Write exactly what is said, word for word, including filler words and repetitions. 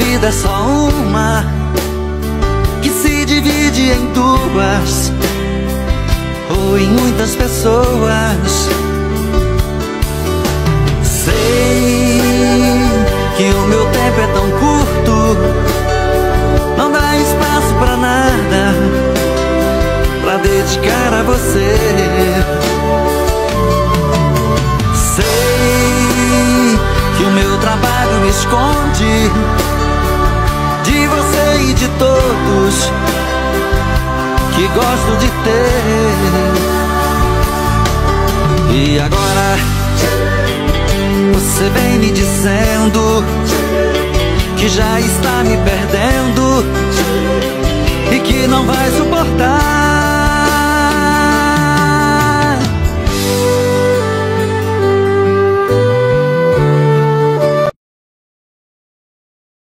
vida é só uma, que se divide em duas ou em muitas pessoas. Sei que o meu tempo é tão curto, não dá espaço pra nada pra dedicar a você. Sei que o meu trabalho me esconde de você e de todos que gosto de ter. E agora você vem me dizendo que já está me perdendo e que não vai suportar